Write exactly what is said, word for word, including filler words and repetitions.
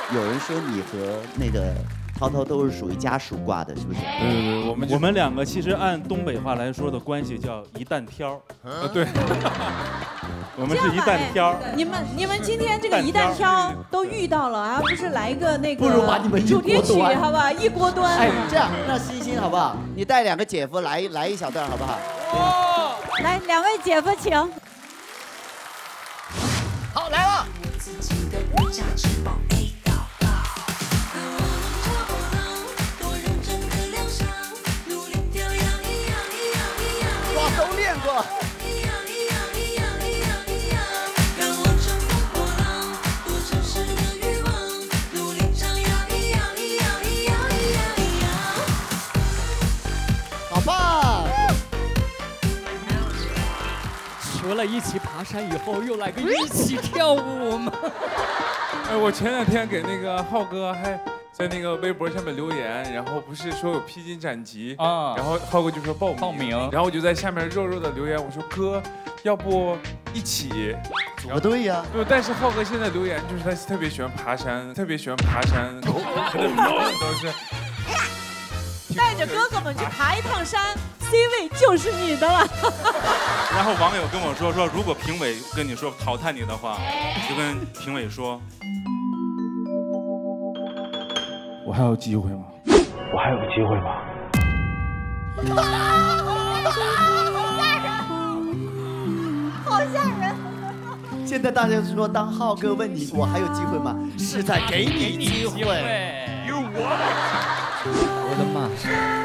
有人说你和那个涛涛都是属于家属挂的，是不是？ 对对对，我们我们两个其实按东北话来说的关系叫一担挑。 啊，对。 我们是一担挑。 你们你们今天这个一担挑都遇到了，而不是来一个那个不如把你们主题曲，好不好？一锅端。 哎，这样，那欣欣好不好？你带两个姐夫来来一小段，好不好？ 哦，来，两位姐夫请。 好，来了。哇，都练过。好棒！ 除了一起爬山以后，又来个一起跳舞吗？ 哎，我前两天给那个浩哥还在那个微博上面留言，然后不是说有披荆斩棘啊，然后浩哥就说报名报名， 然后我就在下面肉肉的留言，我说哥，要不一起组个队呀？ 对，但是浩哥现在留言就是他特别喜欢爬山，特别喜欢爬山，他的评论都是。 带着哥哥们去爬一趟山 ，C 位就是你的了。 然后网友跟我说说，如果评委跟你说淘汰你的话，就跟评委说， 我还有机会吗？ 我还有机会吗？ 好吓人！现在大家说，当浩哥问你我还有机会吗？是在给你机会。 我的妈！